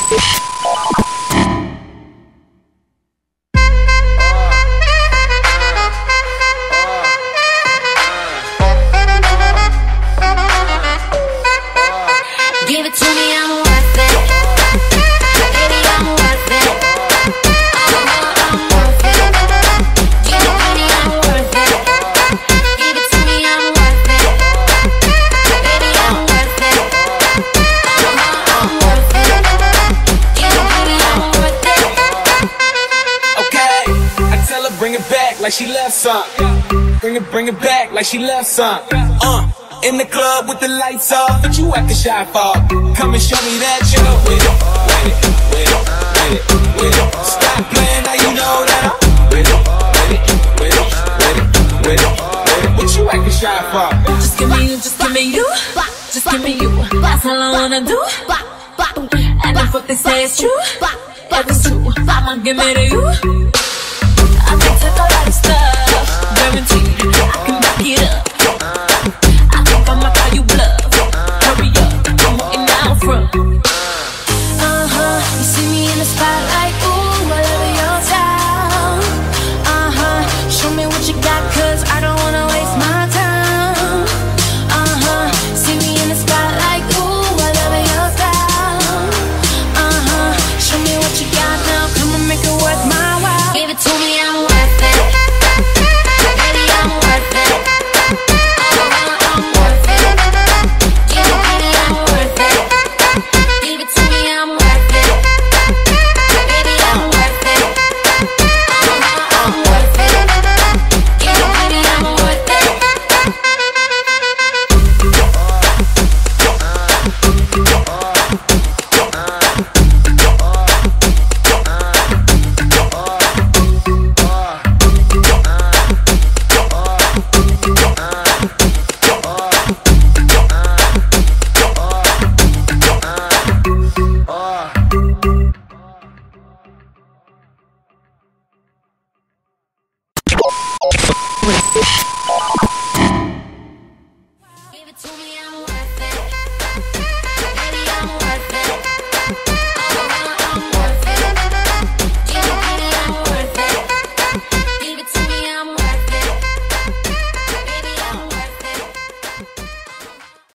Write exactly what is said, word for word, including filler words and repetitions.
Give it to me, I'm worth it. Baby, I'm worth it. Oh, I'm worth it. Give it to me, I'm worth it. Give it to me, I'm worth it. Baby, I'm worth it. Oh, I'm worth it. Give it to me, I'm worth it. Okay, I tell her bring it back like she left some. Bring it, bring it back like she left some. Uh. In the club with the lights off, but you acting shy for. Come and show me that you're with it, with it, with it, with it, with it. Stop playing, now you know that I'm with it, with it, with it, with it, with it, with it. What you acting shy for? Just give me you, just give me you, just give me you. That's all I wanna do. And if what they say is true, if it's true, I'ma give it to you. I can take a lot of stuff, guaranteed I can back it up. I'ma call you bluff. Hurry up, I'm wanting now from. Uh-huh, you see me in the spotlight, ooh, I love your style. Uh-huh, show me what you got, cause I don't wanna waste my time. Uh-huh, see me in the spotlight, ooh, I love your style. Uh-huh, show me what you got now, come and make it worth my while. Give it to me, I'm worth it. Baby, I'm worth it. Wait.